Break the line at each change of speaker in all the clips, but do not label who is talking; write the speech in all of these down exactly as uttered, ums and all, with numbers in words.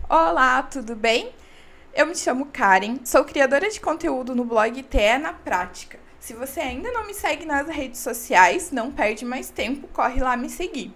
Olá, tudo bem? Eu me chamo Karen, sou criadora de conteúdo no blog T E na Prática. Se você ainda não me segue nas redes sociais, não perde mais tempo, corre lá me seguir.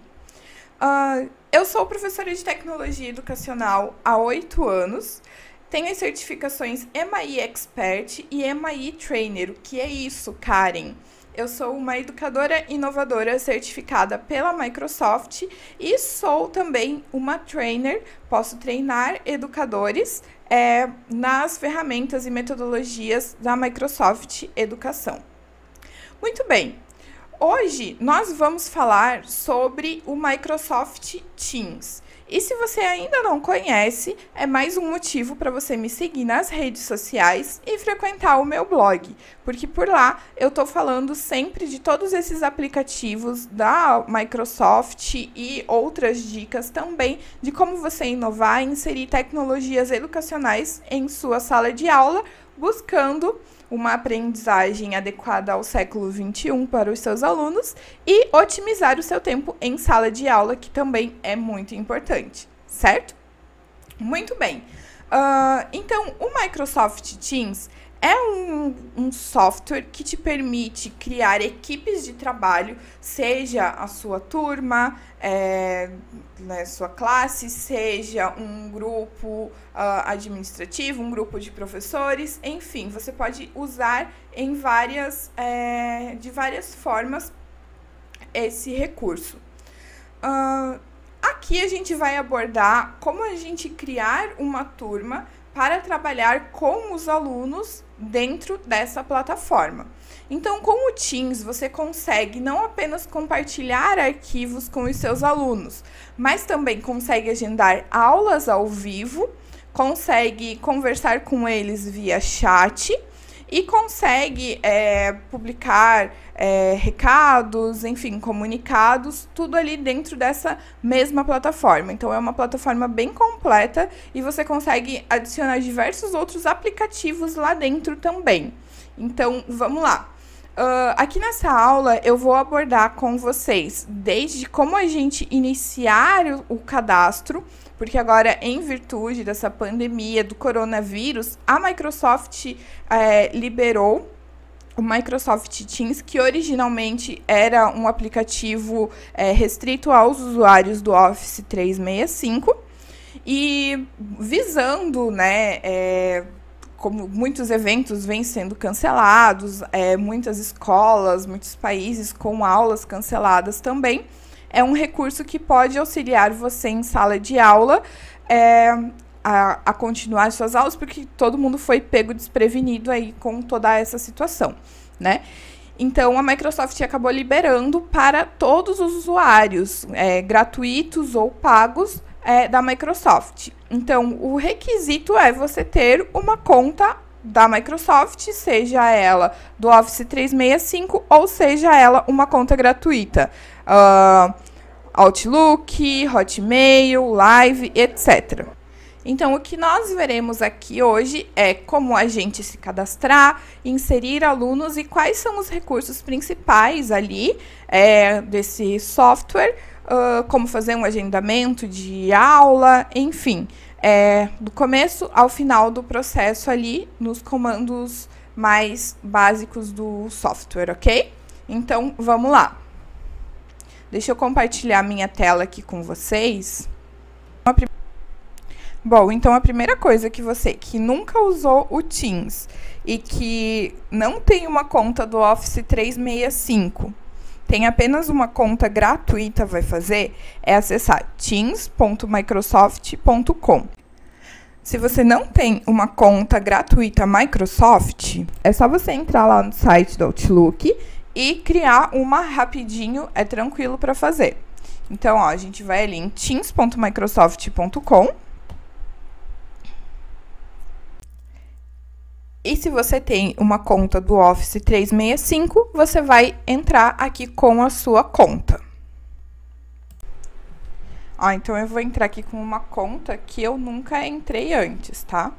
Uh, eu sou professora de tecnologia educacional há oito anos, tenho as certificações M I Expert e M I Trainer. O que é isso, Karen? Eu sou uma educadora inovadora certificada pela Microsoft e sou também uma trainer. Posso treinar educadores é, nas ferramentas e metodologias da Microsoft Educação. Muito bem, hoje nós vamos falar sobre o Microsoft Teams. E se você ainda não conhece, é mais um motivo para você me seguir nas redes sociais e frequentar o meu blog, porque por lá eu estou falando sempre de todos esses aplicativos da Microsoft e outras dicas também de como você inovar e inserir tecnologias educacionais em sua sala de aula, buscando uma aprendizagem adequada ao século vinte e um para os seus alunos e otimizar o seu tempo em sala de aula, que também é muito importante, certo? Muito bem. Uh, então, o Microsoft Teams é um, um software que te permite criar equipes de trabalho, seja a sua turma, é, né, sua classe, seja um grupo uh, administrativo, um grupo de professores, enfim, você pode usar em várias, é, de várias formas esse recurso. Uh, aqui a gente vai abordar como a gente criar uma turma para trabalhar com os alunos dentro dessa plataforma. Então, com o Teams, você consegue não apenas compartilhar arquivos com os seus alunos, mas também consegue agendar aulas ao vivo, consegue conversar com eles via chat e consegue é, publicar é, recados, enfim, comunicados, tudo ali dentro dessa mesma plataforma. Então, é uma plataforma bem completa e você consegue adicionar diversos outros aplicativos lá dentro também. Então, vamos lá. Uh, aqui nessa aula, eu vou abordar com vocês desde como a gente iniciar o, o cadastro, porque agora, em virtude dessa pandemia do coronavírus, a Microsoft é, liberou o Microsoft Teams, que originalmente era um aplicativo é, restrito aos usuários do Office trezentos e sessenta e cinco, e visando, né, é, como muitos eventos vêm sendo cancelados, é, muitas escolas, muitos países com aulas canceladas também, é um recurso que pode auxiliar você em sala de aula é, a, a continuar suas aulas, porque todo mundo foi pego desprevenido aí com toda essa situação, né? Então, a Microsoft acabou liberando para todos os usuários, é, gratuitos ou pagos, é, da Microsoft. Então, o requisito é você ter uma conta da Microsoft, seja ela do Office trezentos e sessenta e cinco ou seja ela uma conta gratuita. Uh, Outlook, Hotmail, Live, etcétera. Então, o que nós veremos aqui hoje é como a gente se cadastrar, inserir alunos e quais são os recursos principais ali é, desse software, uh, como fazer um agendamento de aula, enfim, é, do começo ao final do processo ali, nos comandos mais básicos do software, ok? Então, vamos lá. Deixa eu compartilhar minha tela aqui com vocês. Bom, então a primeira coisa que você que nunca usou o Teams e que não tem uma conta do Office trezentos e sessenta e cinco, tem apenas uma conta gratuita, vai fazer, é acessar teams ponto microsoft ponto com. Se você não tem uma conta gratuita Microsoft, é só você entrar lá no site do Outlook e criar uma rapidinho, é tranquilo para fazer. Então, ó, a gente vai ali em teams ponto microsoft ponto com. E se você tem uma conta do Office trezentos e sessenta e cinco, você vai entrar aqui com a sua conta. Ó, então eu vou entrar aqui com uma conta que eu nunca entrei antes, tá?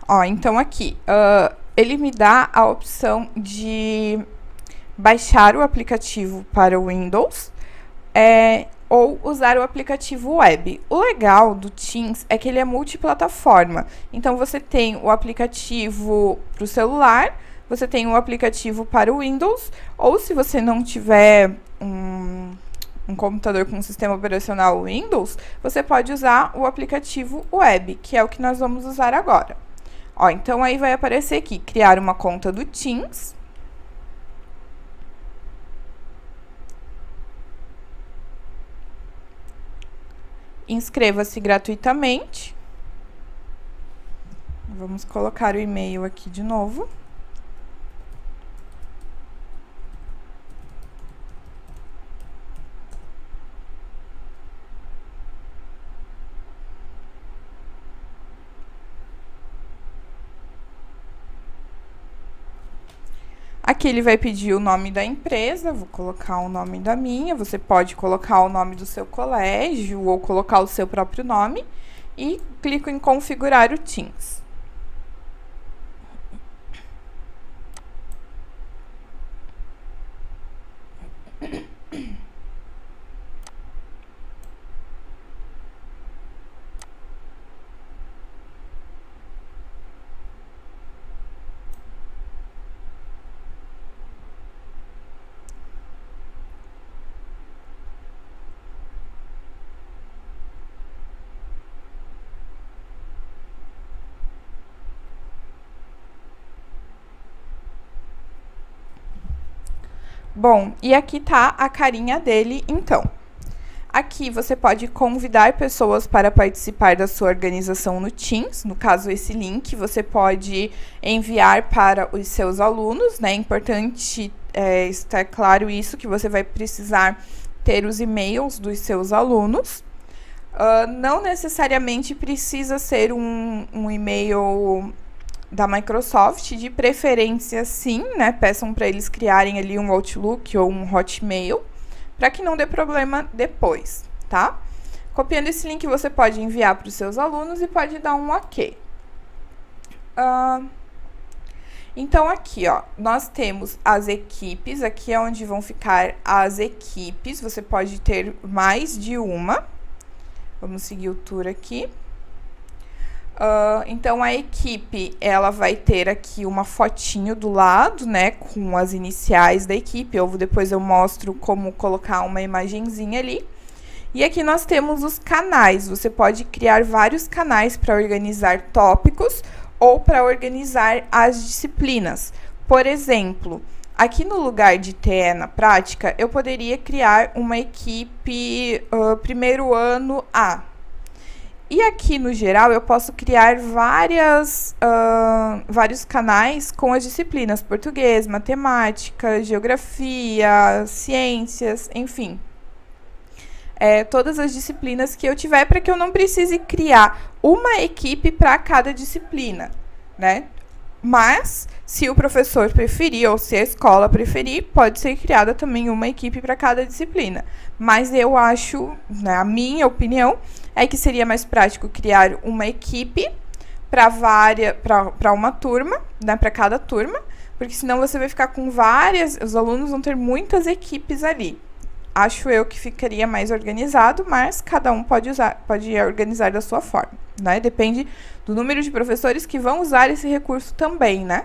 Ó, então aqui, uh, ele me dá a opção de baixar o aplicativo para o Windows é, ou usar o aplicativo web. O legal do Teams é que ele é multiplataforma. Então, você tem o aplicativo para o celular, você tem o aplicativo para o Windows, ou se você não tiver um, um computador com um sistema operacional Windows, você pode usar o aplicativo web, que é o que nós vamos usar agora. Ó, então, aí vai aparecer aqui, criar uma conta do Teams. Inscreva-se gratuitamente. Vamos colocar o e-mail aqui de novo. Aqui ele vai pedir o nome da empresa, vou colocar o nome da minha, você pode colocar o nome do seu colégio ou colocar o seu próprio nome e clico em configurar o Teams. Bom, e aqui tá a carinha dele, então. Aqui você pode convidar pessoas para participar da sua organização no Teams. No caso, esse link você pode enviar para os seus alunos, né? É importante é, estar claro isso, que você vai precisar ter os e-mails dos seus alunos. Uh, não necessariamente precisa ser um, um e-mail da Microsoft, de preferência sim, né? Peçam para eles criarem ali um Outlook ou um Hotmail, para que não dê problema depois, tá? Copiando esse link, você pode enviar para os seus alunos e pode dar um OK. Uh, então, aqui, ó, nós temos as equipes, aqui é onde vão ficar as equipes, você pode ter mais de uma. Vamos seguir o tour aqui. Uh, então, a equipe, ela vai ter aqui uma fotinho do lado, né, com as iniciais da equipe. Eu, depois eu mostro como colocar uma imagenzinha ali. E aqui nós temos os canais. Você pode criar vários canais para organizar tópicos ou para organizar as disciplinas. Por exemplo, aqui no lugar de T E na prática, eu poderia criar uma equipe uh, primeiro ano A. E aqui, no geral, eu posso criar várias, uh, vários canais com as disciplinas português, matemática, geografia, ciências, enfim. É, todas as disciplinas que eu tiver, para que eu não precise criar uma equipe para cada disciplina, né? Mas, se o professor preferir ou se a escola preferir, pode ser criada também uma equipe para cada disciplina. Mas eu acho, né, a minha opinião, é que seria mais prático criar uma equipe para várias, para uma turma, né, para cada turma, porque senão você vai ficar com várias, os alunos vão ter muitas equipes ali. Acho eu que ficaria mais organizado, mas cada um pode usar, pode organizar da sua forma, né? Depende do número de professores que vão usar esse recurso também, né?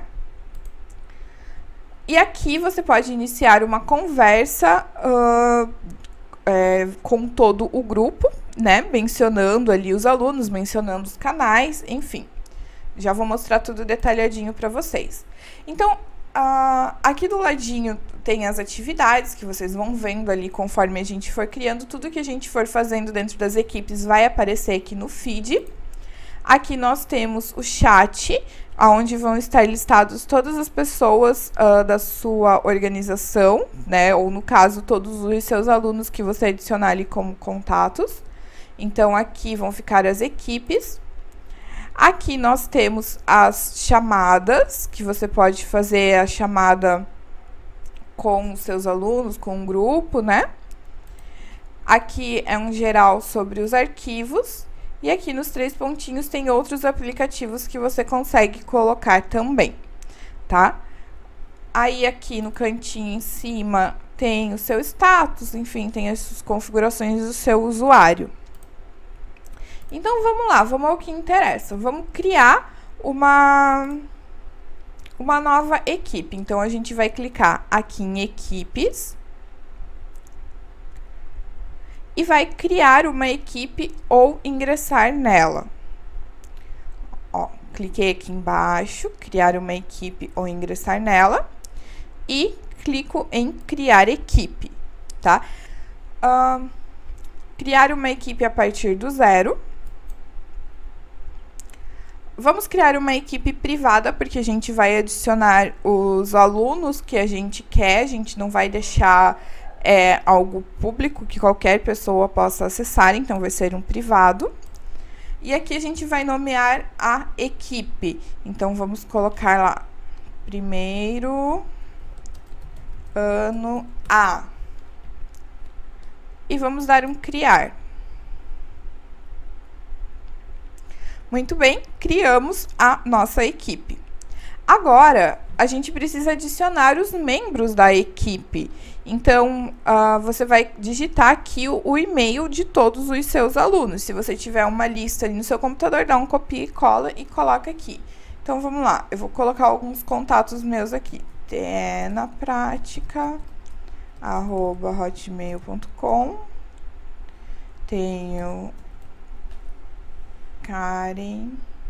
E aqui você pode iniciar uma conversa uh, é, com todo o grupo, né? Mencionando ali os alunos, mencionando os canais, enfim. Já vou mostrar tudo detalhadinho para vocês. Então, uh, aqui do ladinho tem as atividades que vocês vão vendo ali conforme a gente for criando. Tudo que a gente for fazendo dentro das equipes vai aparecer aqui no feed. Aqui nós temos o chat, onde vão estar listados todas as pessoas uh, da sua organização, né? Ou, no caso, todos os seus alunos que você adicionar ali como contatos. Então, aqui vão ficar as equipes. Aqui nós temos as chamadas, que você pode fazer a chamada com os seus alunos, com um grupo, né? Aqui é um geral sobre os arquivos. E aqui nos três pontinhos tem outros aplicativos que você consegue colocar também, tá? Aí, aqui no cantinho em cima, tem o seu status, enfim, tem as configurações do seu usuário. Então, vamos lá, vamos ao que interessa. Vamos criar uma, uma nova equipe. Então, a gente vai clicar aqui em Equipes. E vai criar uma equipe ou ingressar nela. Ó, cliquei aqui embaixo, criar uma equipe ou ingressar nela. E clico em criar equipe, tá? Uh, criar uma equipe a partir do zero. Vamos criar uma equipe privada, porque a gente vai adicionar os alunos que a gente quer, a gente não vai deixar é, algo público que qualquer pessoa possa acessar, então vai ser um privado. E aqui a gente vai nomear a equipe, então vamos colocar lá, primeiro ano A. E vamos dar um criar. Muito bem, criamos a nossa equipe. Agora, a gente precisa adicionar os membros da equipe. Então, uh, você vai digitar aqui o, o e-mail de todos os seus alunos. Se você tiver uma lista ali no seu computador, dá um copia e cola e coloca aqui. Então, vamos lá. Eu vou colocar alguns contatos meus aqui. tenapratica arroba hotmail ponto com. Tenho Karen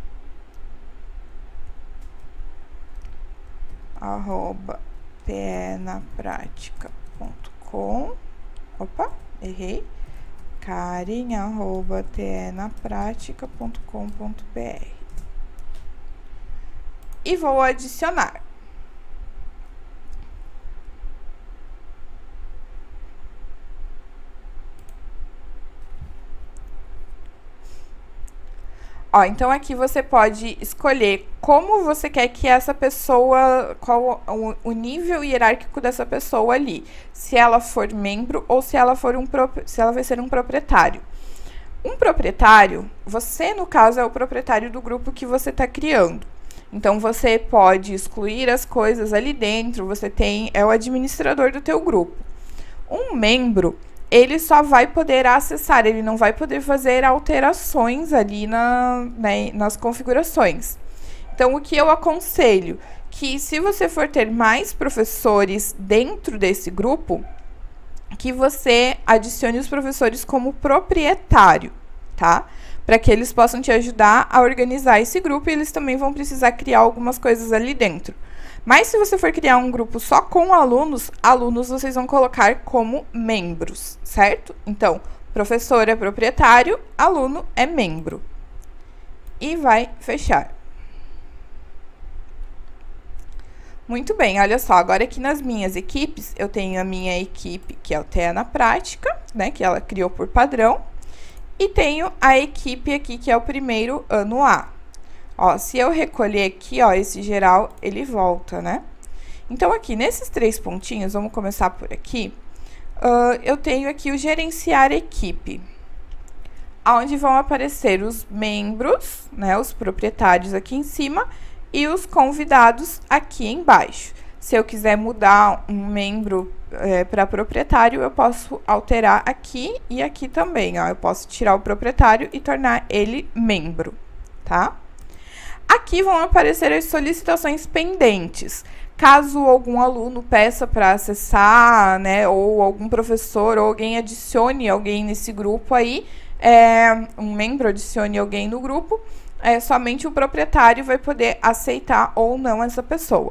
arroba tenapratica ponto com. Opa, errei. Karen arroba tenapratica ponto com ponto br. E vou adicionar. Ó, então aqui você pode escolher como você quer que essa pessoa, qual o, o nível hierárquico dessa pessoa ali. Se ela for membro ou se ela for um se ela vai ser um proprietário. Um proprietário, você no caso é o proprietário do grupo que você está criando. Então você pode excluir as coisas ali dentro, você tem é o administrador do teu grupo. Um membro, ele só vai poder acessar, ele não vai poder fazer alterações ali na, né, nas configurações. Então, o que eu aconselho? Que se você for ter mais professores dentro desse grupo, que você adicione os professores como proprietário, tá? Para que eles possam te ajudar a organizar esse grupo e eles também vão precisar criar algumas coisas ali dentro. Mas se você for criar um grupo só com alunos, alunos vocês vão colocar como membros, certo? Então, professor é proprietário, aluno é membro. E vai fechar. Muito bem, olha só, agora aqui nas minhas equipes, eu tenho a minha equipe, que é o tenapratica, né, que ela criou por padrão, e tenho a equipe aqui, que é o primeiro ano A. Ó, se eu recolher aqui, ó, esse geral, ele volta, né? Então, aqui, nesses três pontinhos, vamos começar por aqui, uh, eu tenho aqui o gerenciar equipe, onde vão aparecer os membros, né, os proprietários aqui em cima, e os convidados aqui embaixo. Se eu quiser mudar um membro é, para proprietário, eu posso alterar aqui e aqui também, ó. Eu posso tirar o proprietário e tornar ele membro, tá? Aqui vão aparecer as solicitações pendentes. Caso algum aluno peça para acessar, né, ou algum professor ou alguém adicione alguém nesse grupo aí, é, um membro adicione alguém no grupo, é, somente o proprietário vai poder aceitar ou não essa pessoa.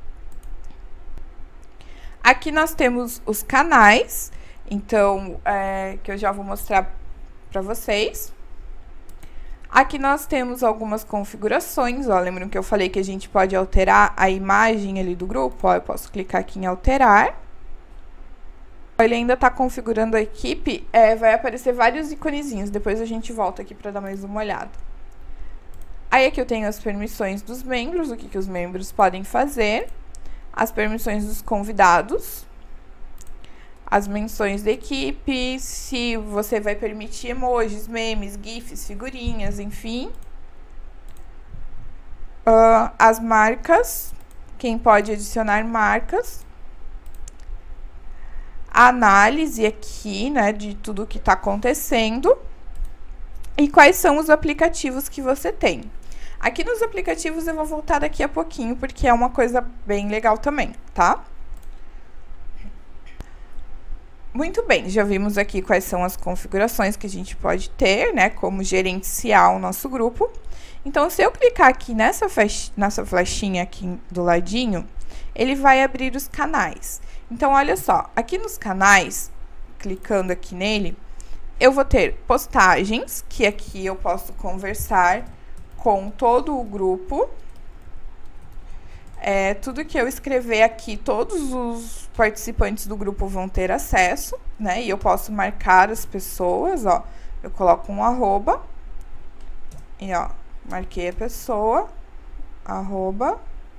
Aqui nós temos os canais, então, é, que eu já vou mostrar para vocês. Aqui nós temos algumas configurações, ó, lembram que eu falei que a gente pode alterar a imagem ali do grupo? Ó, eu posso clicar aqui em alterar. Ele ainda está configurando a equipe, é, vai aparecer vários iconezinhos, depois a gente volta aqui para dar mais uma olhada. Aí aqui eu tenho as permissões dos membros, o que, que os membros podem fazer, as permissões dos convidados, as menções da equipe, se você vai permitir emojis, memes, gifs, figurinhas, enfim. Uh, as marcas, quem pode adicionar marcas. A análise aqui, né, de tudo que está acontecendo. E quais são os aplicativos que você tem. Aqui nos aplicativos eu vou voltar daqui a pouquinho, porque é uma coisa bem legal também, tá? Muito bem, já vimos aqui quais são as configurações que a gente pode ter, né, como gerenciar o nosso grupo. Então, se eu clicar aqui nessa, nessa flechinha aqui do ladinho, ele vai abrir os canais. Então, olha só, aqui nos canais, clicando aqui nele, eu vou ter postagens, que aqui eu posso conversar com todo o grupo. É, tudo que eu escrever aqui, todos os participantes do grupo vão ter acesso, né? E eu posso marcar as pessoas, ó. Eu coloco um arroba. E, ó, marquei a pessoa. Arroba.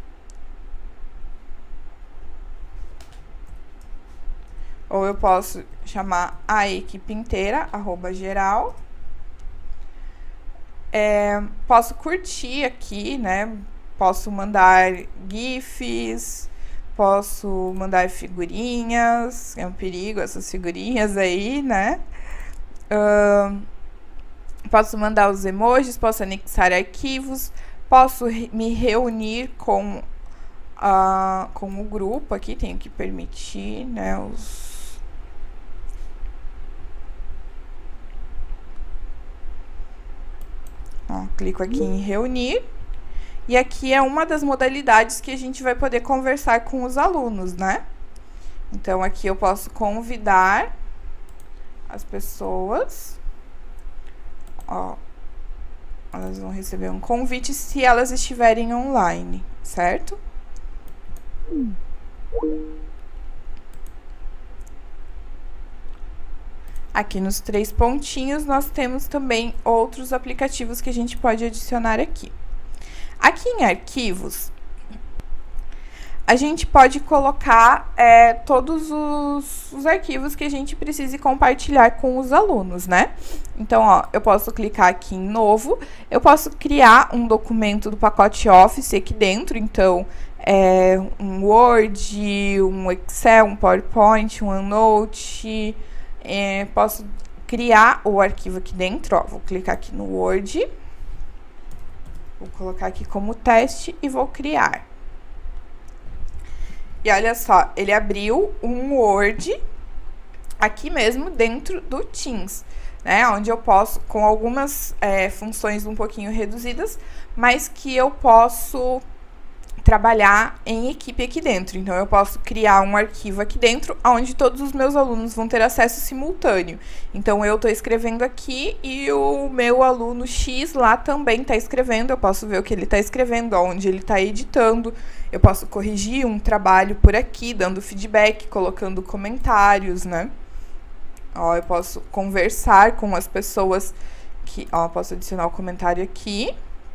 Ou eu posso chamar a equipe inteira, arroba geral. É, posso curtir aqui, né? Posso mandar gifs, posso mandar figurinhas, é um perigo essas figurinhas aí, né? Uh, posso mandar os emojis, posso anexar arquivos, posso re me reunir com, uh, com o grupo aqui, tenho que permitir, né, os... Ó, clico aqui em reunir. E aqui é uma das modalidades que a gente vai poder conversar com os alunos, né? Então, aqui eu posso convidar as pessoas. Ó, elas vão receber um convite se elas estiverem online, certo? Aqui nos três pontinhos, nós temos também outros aplicativos que a gente pode adicionar aqui. Aqui em arquivos, a gente pode colocar é, todos os, os arquivos que a gente precise compartilhar com os alunos, né? Então, ó, eu posso clicar aqui em novo, eu posso criar um documento do pacote Office aqui dentro, então, é, um Word, um Excel, um PowerPoint, um OneNote, é, posso criar o arquivo aqui dentro, ó, vou clicar aqui no Word. Vou colocar aqui como teste e vou criar. E olha só, ele abriu um Word aqui mesmo dentro do Teams, né? Onde eu posso, com algumas é, funções um pouquinho reduzidas, mas que eu posso trabalhar em equipe aqui dentro. Então, eu posso criar um arquivo aqui dentro, onde todos os meus alunos vão ter acesso simultâneo. Então, eu estou escrevendo aqui e o meu aluno X lá também está escrevendo. Eu posso ver o que ele está escrevendo, onde ele está editando. Eu posso corrigir um trabalho por aqui, dando feedback, colocando comentários, né? Ó, eu posso conversar com as pessoas que... Ó, posso adicionar o comentário aqui.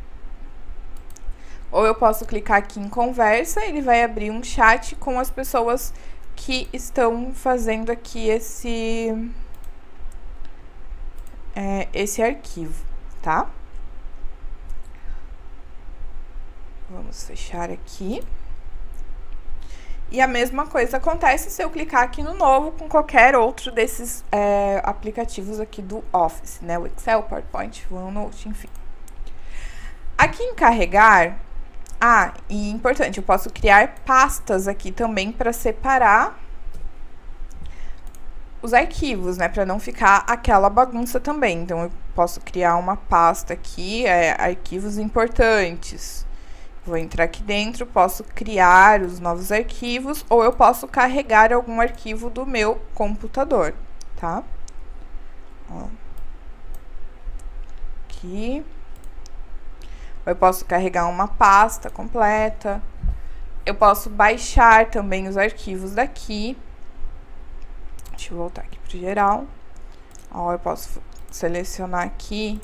Ou eu posso clicar aqui em conversa, ele vai abrir um chat com as pessoas que estão fazendo aqui esse, é, esse arquivo, tá? Vamos fechar aqui. E a mesma coisa acontece se eu clicar aqui no novo com qualquer outro desses é, aplicativos aqui do Office, né? O Excel, PowerPoint, OneNote, enfim. Aqui em carregar... Ah, e importante, eu posso criar pastas aqui também para separar os arquivos, né? Para não ficar aquela bagunça também. Então, eu posso criar uma pasta aqui, é, arquivos importantes. Vou entrar aqui dentro, posso criar os novos arquivos, ou eu posso carregar algum arquivo do meu computador, tá? Ó. Aqui... Eu posso carregar uma pasta completa. Eu posso baixar também os arquivos daqui. Deixa eu voltar aqui para o geral. Ó, eu posso selecionar aqui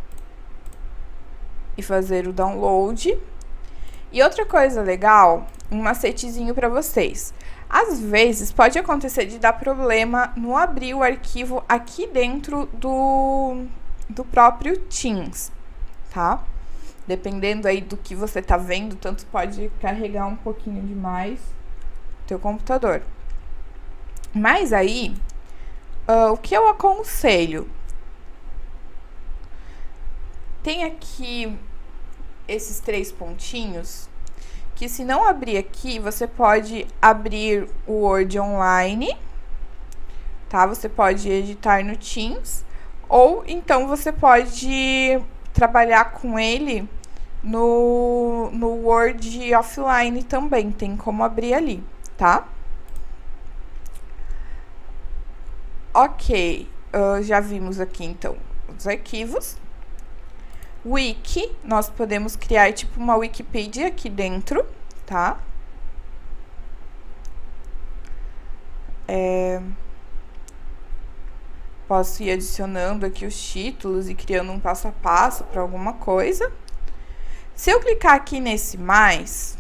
e fazer o download. E outra coisa legal, um macetezinho para vocês. Às vezes, pode acontecer de dar problema no abrir o arquivo aqui dentro do, do próprio Teams, tá? Dependendo aí do que você tá vendo, tanto pode carregar um pouquinho demais o teu computador. Mas aí, uh, o que eu aconselho? Tem aqui esses três pontinhos, que se não abrir aqui, você pode abrir o Word Online, tá? Você pode editar no Teams, ou então você pode trabalhar com ele no, no Word Offline também, tem como abrir ali, tá? Ok, uh, já vimos aqui então os arquivos. Wiki, nós podemos criar tipo uma Wikipedia aqui dentro, tá? É... Posso ir adicionando aqui os títulos e criando um passo a passo para alguma coisa. Se eu clicar aqui nesse mais,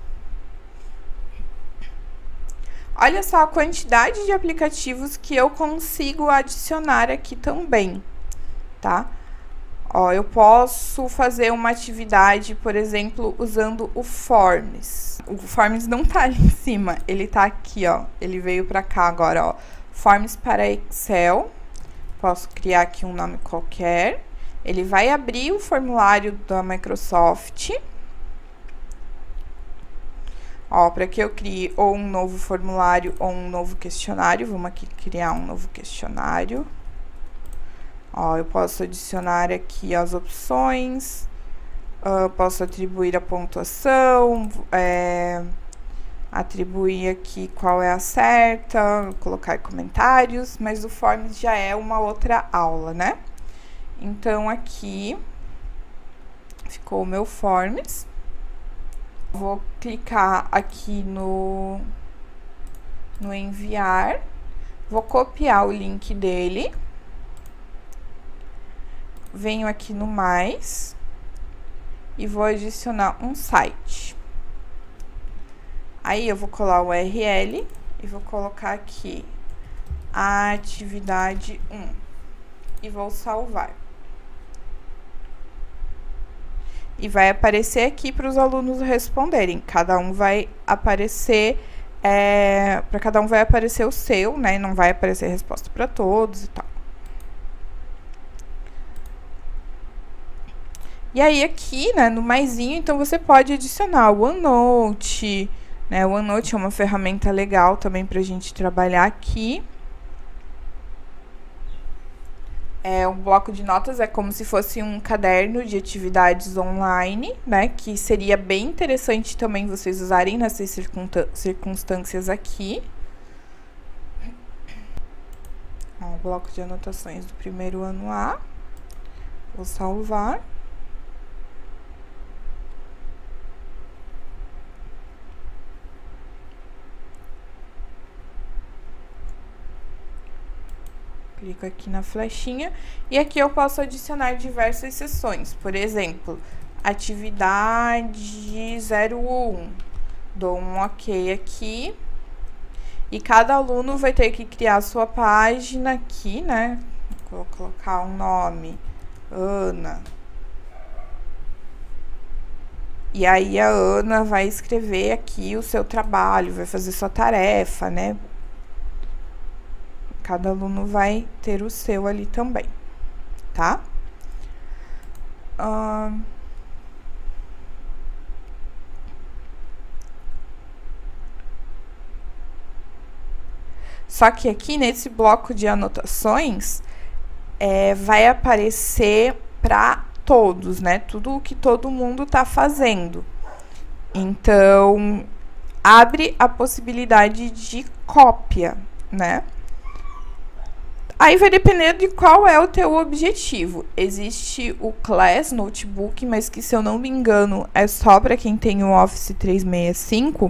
olha só a quantidade de aplicativos que eu consigo adicionar aqui também, tá? Ó, eu posso fazer uma atividade, por exemplo, usando o Forms. O Forms não tá ali em cima, ele tá aqui, ó. Ele veio pra cá agora, ó. Forms para Excel. Posso criar aqui um nome qualquer. Ele vai abrir o formulário da Microsoft. Ó, para que eu crie ou um novo formulário ou um novo questionário. Vamos aqui criar um novo questionário. Ó, eu posso adicionar aqui as opções, uh, posso atribuir a pontuação, é, atribuir aqui qual é a certa, colocar comentários, mas o Forms já é uma outra aula, né? Então, aqui ficou o meu Forms. Vou clicar aqui no, no enviar, vou copiar o link dele. Venho aqui no mais e vou adicionar um site. Aí eu vou colar o U R L e vou colocar aqui a atividade um e vou salvar. E vai aparecer aqui para os alunos responderem. Cada um vai aparecer, é, para cada um vai aparecer o seu, né? Não vai aparecer resposta para todos e tal. E aí, aqui, né, no maisinho, então, você pode adicionar o OneNote, né? O OneNote é uma ferramenta legal também pra gente trabalhar aqui. É, um bloco de notas é como se fosse um caderno de atividades online, né? Que seria bem interessante também vocês usarem nessas circunstâncias aqui. Ó, o bloco de anotações do primeiro ano A. Vou salvar. Clico aqui na flechinha e aqui eu posso adicionar diversas seções. Por exemplo, atividade zero um. Dou um ok aqui. E cada aluno vai ter que criar a sua página aqui, né? Vou colocar um nome, Ana. E aí a Ana vai escrever aqui o seu trabalho, vai fazer sua tarefa, né? Cada aluno vai ter o seu ali também, tá? Hum... Só que aqui, nesse bloco de anotações, é, vai aparecer para todos, né? Tudo o que todo mundo tá fazendo. Então, abre a possibilidade de cópia, né? Aí vai depender de qual é o teu objetivo. Existe o Class Notebook, mas que, se eu não me engano, é só para quem tem o Office trezentos e sessenta e cinco.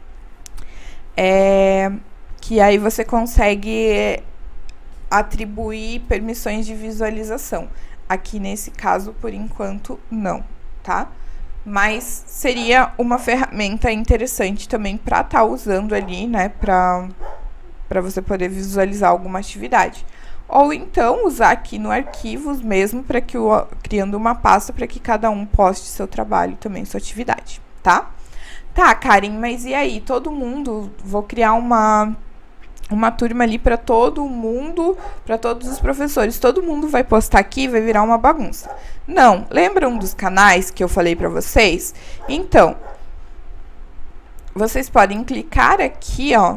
É, que aí você consegue atribuir permissões de visualização. Aqui, nesse caso, por enquanto, não, tá? mas seria uma ferramenta interessante também para estar tá usando ali, né, para para você poder visualizar alguma atividade. Ou então usar aqui no arquivos mesmo, para que o criando uma pasta para que cada um poste seu trabalho também, sua atividade, tá? Tá, Karen, mas e aí? Todo mundo, vou criar uma uma turma ali para todo mundo, para todos os professores. Todo mundo vai postar aqui, vai virar uma bagunça. Não, lembram dos canais que eu falei para vocês? Então, vocês podem clicar aqui, ó.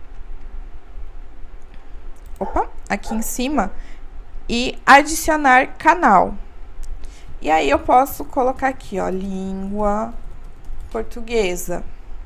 Opa, aqui em cima e adicionar canal. E aí eu posso colocar aqui, ó, língua portuguesa.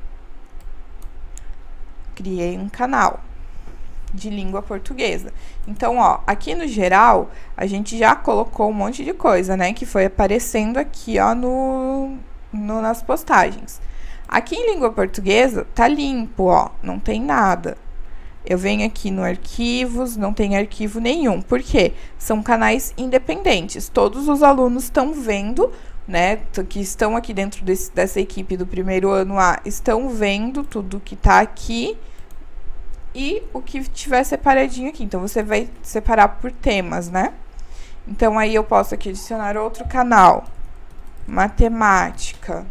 Criei um canal de língua portuguesa. Então, ó, aqui no geral, a gente já colocou um monte de coisa, né? Que foi aparecendo aqui, ó, no, no, nas postagens. Aqui em língua portuguesa, tá limpo, ó, não tem nada. Eu venho aqui no arquivos, não tem arquivo nenhum. Por quê? São canais independentes. Todos os alunos estão vendo, né, que estão aqui dentro desse, dessa equipe do primeiro ano A, estão vendo tudo que tá aqui e o que tiver separadinho aqui. Então, você vai separar por temas, né? Então, aí eu posso aqui adicionar outro canal. Matemática.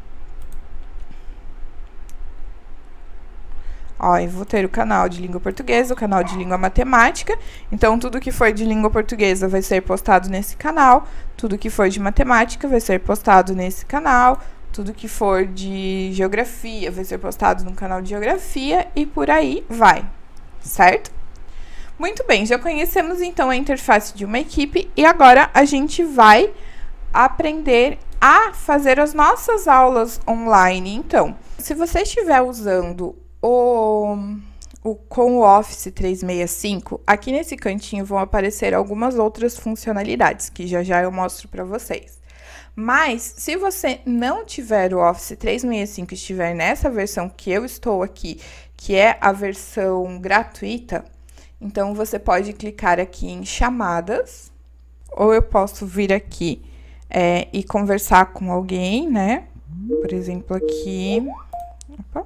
Ó, eu vou ter o canal de língua portuguesa, o canal de língua matemática. Então, tudo que for de língua portuguesa vai ser postado nesse canal. Tudo que for de matemática vai ser postado nesse canal. Tudo que for de geografia vai ser postado no canal de geografia e por aí vai, certo? Muito bem, já conhecemos então a interface de uma equipe e agora a gente vai aprender a fazer as nossas aulas online. Então, se você estiver usando o, o com o Office trezentos e sessenta e cinco, aqui nesse cantinho vão aparecer algumas outras funcionalidades que já já eu mostro para vocês. Mas, se você não tiver o Office trezentos e sessenta e cinco e estiver nessa versão que eu estou aqui, que é a versão gratuita, então você pode clicar aqui em chamadas, ou eu posso vir aqui é, e conversar com alguém, né? Por exemplo, aqui... Opa.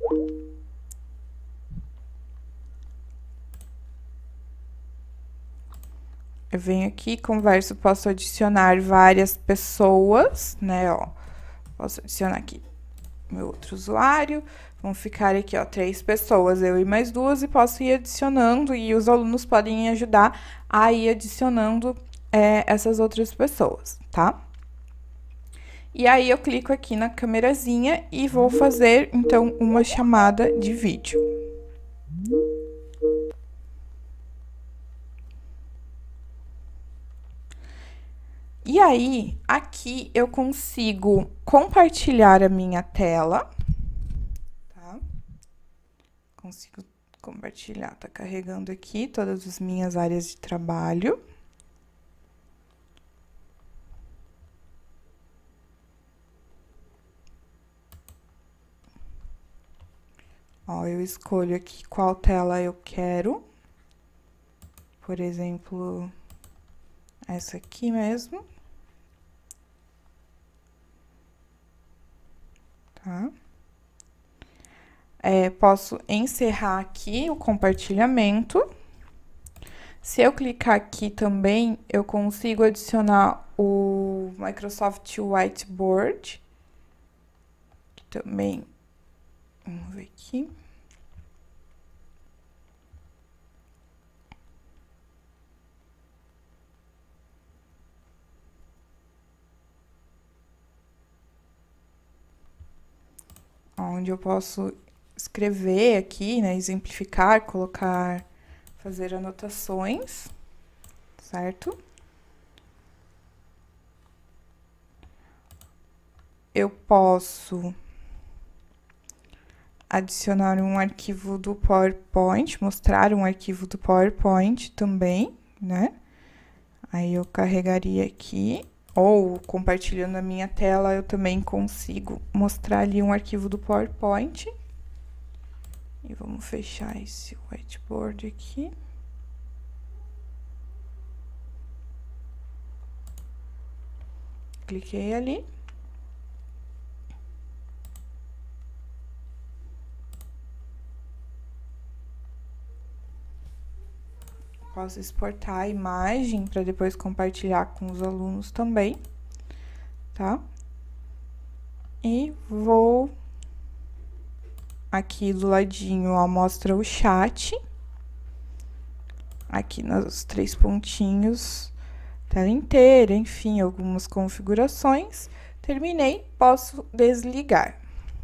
Eu venho aqui, converso, posso adicionar várias pessoas, né, ó. Posso adicionar aqui meu outro usuário. Vão ficar aqui, ó, três pessoas, eu e mais duas, e posso ir adicionando, e os alunos podem ajudar a ir adicionando é, essas outras pessoas, tá? E aí, eu clico aqui na câmerazinha e vou fazer, então, uma chamada de vídeo. E aí, aqui eu consigo compartilhar a minha tela, tá? Consigo compartilhar, tá carregando aqui todas as minhas áreas de trabalho. Ó, eu escolho aqui qual tela eu quero. Por exemplo, essa aqui mesmo. Tá? É, posso encerrar aqui o compartilhamento. Se eu clicar aqui também, eu consigo adicionar o Microsoft Whiteboard. Também, vamos ver aqui. Onde eu posso escrever aqui, né, exemplificar, colocar, fazer anotações, certo? Eu posso adicionar um arquivo do PowerPoint, mostrar um arquivo do PowerPoint também, né? Aí eu carregaria aqui. Ou, compartilhando a minha tela, eu também consigo mostrar ali um arquivo do PowerPoint. E vamos fechar esse whiteboard aqui. Cliquei ali. posso exportar a imagem para depois compartilhar com os alunos também, tá? E vou... Aqui do ladinho, ó, mostra o chat. Aqui nos três pontinhos, tela inteira, enfim, algumas configurações. Terminei, posso desligar.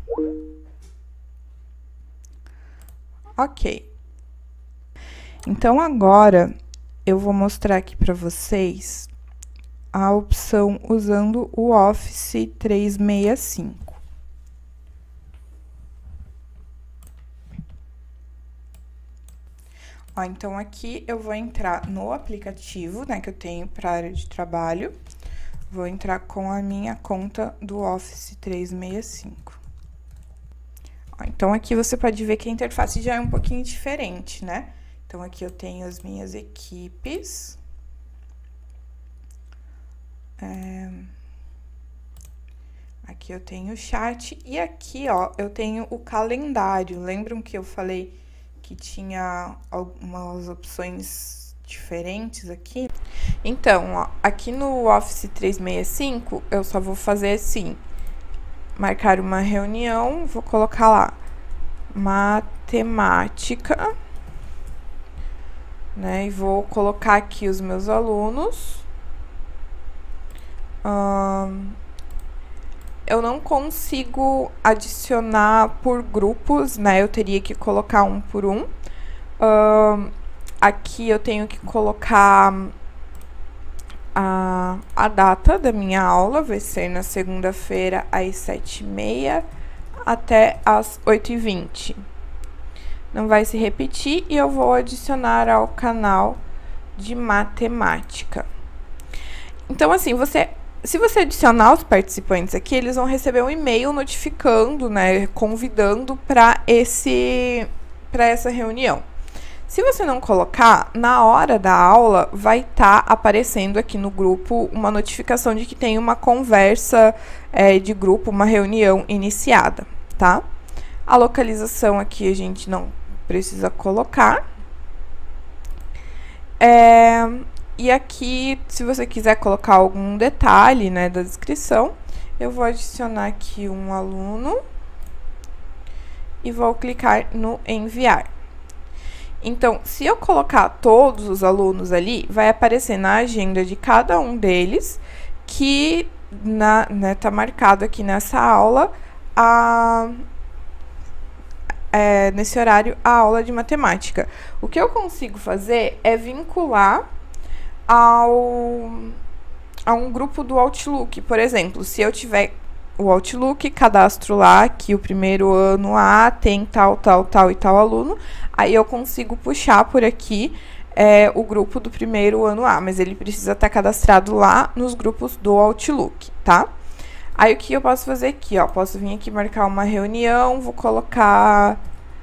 Ok. Então, agora, eu vou mostrar aqui para vocês a opção usando o Office trezentos e sessenta e cinco. Ó, então, aqui eu vou entrar no aplicativo, né, que eu tenho para área de trabalho. Vou entrar com a minha conta do Office trezentos e sessenta e cinco. Ó, então, aqui você pode ver que a interface já é um pouquinho diferente, né? Então, aqui eu tenho as minhas equipes. É... Aqui eu tenho o chat. E aqui, ó, eu tenho o calendário. Lembram que eu falei que tinha algumas opções diferentes aqui? Então, ó, aqui no Office trezentos e sessenta e cinco, eu só vou fazer assim, marcar uma reunião, vou colocar lá, matemática, né, e vou colocar aqui os meus alunos. Hum, eu não consigo adicionar por grupos, né? Eu teria que colocar um por um. Uh, aqui eu tenho que colocar a, a data da minha aula, vai ser na segunda-feira, às sete e meia até às oito e vinte. Não vai se repetir e eu vou adicionar ao canal de matemática. Então, assim, você... Se você adicionar os participantes aqui, eles vão receber um e-mail notificando, né, convidando para esse, para essa reunião. Se você não colocar, na hora da aula, vai estar tá aparecendo aqui no grupo uma notificação de que tem uma conversa é, de grupo, uma reunião iniciada, tá? A localização aqui a gente não precisa colocar. É... E aqui, se você quiser colocar algum detalhe, né, da descrição, eu vou adicionar aqui um aluno e vou clicar no enviar. Então, se eu colocar todos os alunos ali, vai aparecer na agenda de cada um deles que na, né, tá marcado aqui nessa aula, a, é, nesse horário, a aula de matemática. O que eu consigo fazer é vincular Ao, a um grupo do Outlook. Por exemplo, se eu tiver o Outlook, cadastro lá que o primeiro ano A tem tal, tal, tal e tal aluno, aí eu consigo puxar por aqui é, o grupo do primeiro ano A, mas ele precisa estar cadastrado lá nos grupos do Outlook, tá? Aí o que eu posso fazer aqui, ó, posso vir aqui marcar uma reunião, vou colocar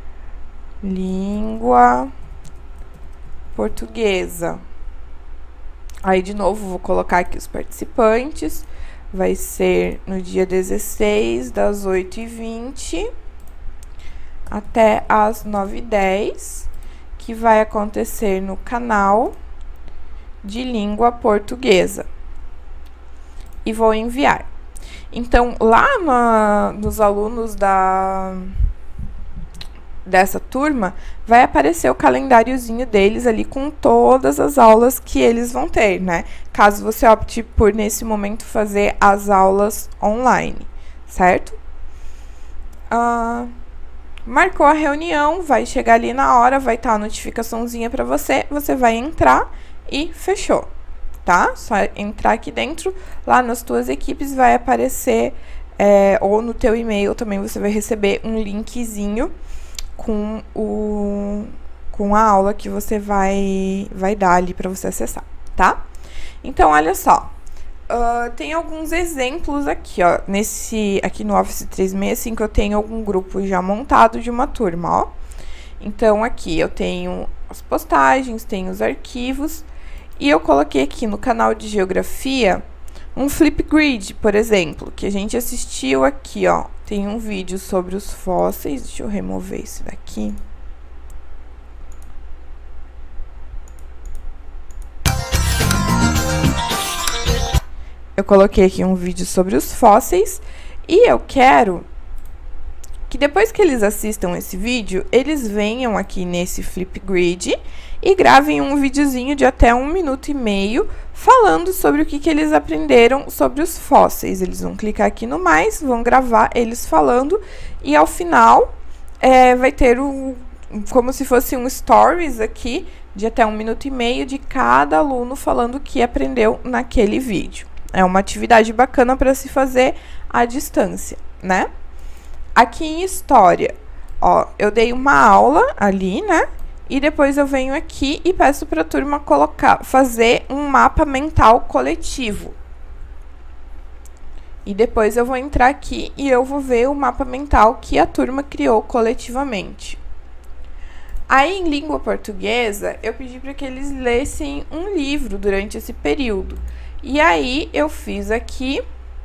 língua portuguesa. Aí, de novo, vou colocar aqui os participantes. Vai ser no dia dezesseis, das oito e vinte até às nove e dez, que vai acontecer no canal de língua portuguesa. E vou enviar. Então, lá na, nos alunos da... dessa turma, vai aparecer o calendáriozinho deles ali com todas as aulas que eles vão ter, né? Caso você opte por, nesse momento, fazer as aulas online, certo? Ah, marcou a reunião, vai chegar ali na hora, vai estar a notificaçãozinha para você, você vai entrar e fechou, tá? Só entrar aqui dentro, lá nas tuas equipes vai aparecer, é, ou no teu e-mail também você vai receber um linkzinho com, o, com a aula que você vai, vai dar ali para você acessar, tá? Então, olha só, uh, tem alguns exemplos aqui, ó, nesse, aqui no Office trezentos e sessenta e cinco eu tenho algum grupo já montado de uma turma, ó. Então, aqui eu tenho as postagens, tenho os arquivos, e eu coloquei aqui no canal de Geografia um Flipgrid, por exemplo, que a gente assistiu aqui, ó. Tem um vídeo sobre os fósseis. Deixa eu remover esse daqui. eu coloquei aqui um vídeo sobre os fósseis e eu quero que depois que eles assistam esse vídeo, eles venham aqui nesse Flipgrid e gravem um videozinho de até um minuto e meio falando sobre o que, que eles aprenderam sobre os fósseis. Eles vão clicar aqui no mais, vão gravar eles falando e ao final é, vai ter o, como se fosse um stories aqui de até um minuto e meio de cada aluno falando o que aprendeu naquele vídeo. É uma atividade bacana para se fazer à distância, né? Aqui em história, ó, eu dei uma aula ali, né? E depois eu venho aqui e peço para a turma colocar, fazer um mapa mental coletivo. E depois eu vou entrar aqui e eu vou ver o mapa mental que a turma criou coletivamente. Aí, em língua portuguesa, eu pedi para que eles lessem um livro durante esse período. E aí, eu fiz aqui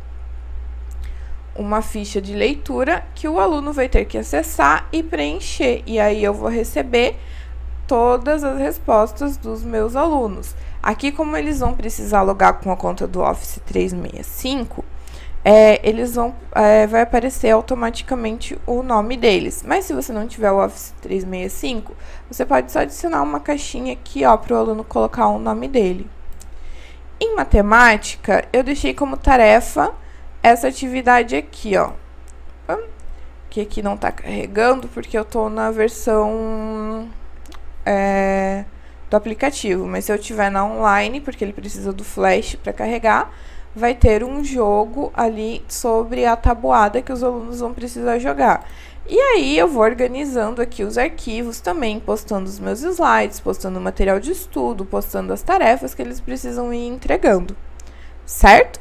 uma ficha de leitura que o aluno vai ter que acessar e preencher. E aí, eu vou receber todas as respostas dos meus alunos. Aqui, como eles vão precisar logar com a conta do Office trezentos e sessenta e cinco, é, eles vão, é, vai aparecer automaticamente o nome deles. Mas se você não tiver o Office trezentos e sessenta e cinco, você pode só adicionar uma caixinha aqui, ó, para o aluno colocar o nome dele. Em matemática, eu deixei como tarefa essa atividade aqui, ó. Que aqui não tá carregando, porque eu tô na versão é, do aplicativo. Mas se eu tiver na online, porque ele precisa do flash para carregar, vai ter um jogo ali sobre a tabuada que os alunos vão precisar jogar. E aí, eu vou organizando aqui os arquivos também, postando os meus slides, postando o material de estudo, postando as tarefas que eles precisam ir entregando, certo?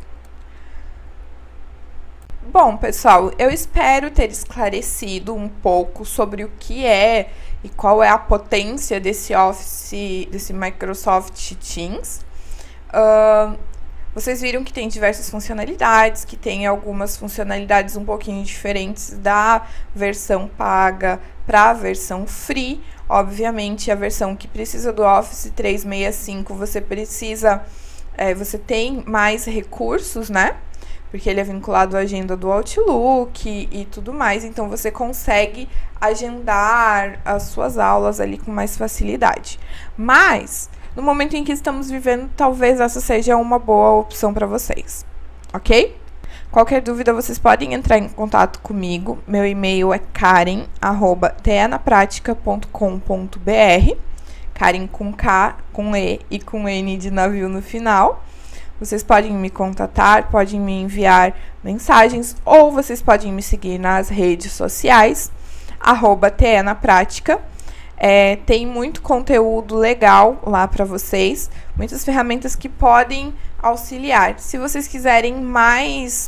Bom, pessoal, eu espero ter esclarecido um pouco sobre o que é e qual é a potência desse Office, desse Microsoft Teams. Uh, Vocês viram que tem diversas funcionalidades, que tem algumas funcionalidades um pouquinho diferentes da versão paga para a versão free. Obviamente, a versão que precisa do Office trezentos e sessenta e cinco, você precisa, é, você tem mais recursos, né? Porque ele é vinculado à agenda do Outlook e, e tudo mais, então você consegue agendar as suas aulas ali com mais facilidade. Mas no momento em que estamos vivendo, talvez essa seja uma boa opção para vocês, ok? Qualquer dúvida, vocês podem entrar em contato comigo. Meu e-mail é karen arroba teanapratica ponto com ponto br, Karen com K, com E e com N de navio no final. Vocês podem me contatar, podem me enviar mensagens, ou vocês podem me seguir nas redes sociais, arroba teanapratica. É, tem muito conteúdo legal lá para vocês, muitas ferramentas que podem auxiliar. Se vocês quiserem mais,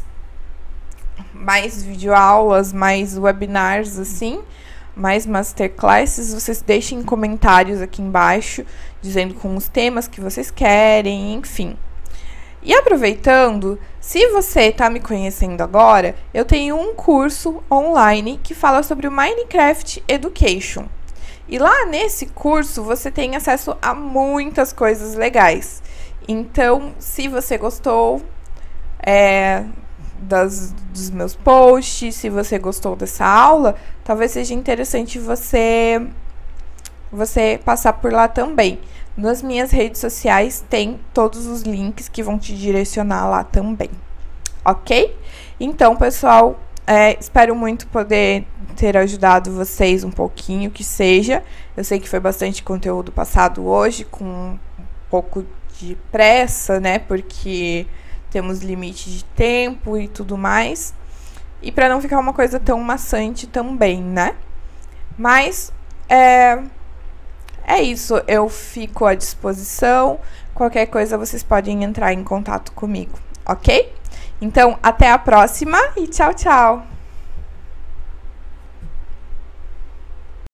mais videoaulas, mais webinars assim, mais masterclasses, vocês deixem comentários aqui embaixo, dizendo com os temas que vocês querem, enfim. E aproveitando, se você está me conhecendo agora, eu tenho um curso online que fala sobre o Minecraft Education. E lá nesse curso, você tem acesso a muitas coisas legais. Então, se você gostou é, das, dos meus posts, se você gostou dessa aula, talvez seja interessante você, você passar por lá também. Nas minhas redes sociais tem todos os links que vão te direcionar lá também, ok? Então, pessoal, é, espero muito poder ter ajudado vocês um pouquinho, que seja. Eu sei que foi bastante conteúdo passado hoje, com um pouco de pressa, né? Porque temos limite de tempo e tudo mais. E para não ficar uma coisa tão maçante também, né? Mas, é, é isso. Eu fico à disposição. Qualquer coisa, vocês podem entrar em contato comigo, ok? Então, até a próxima e tchau, tchau!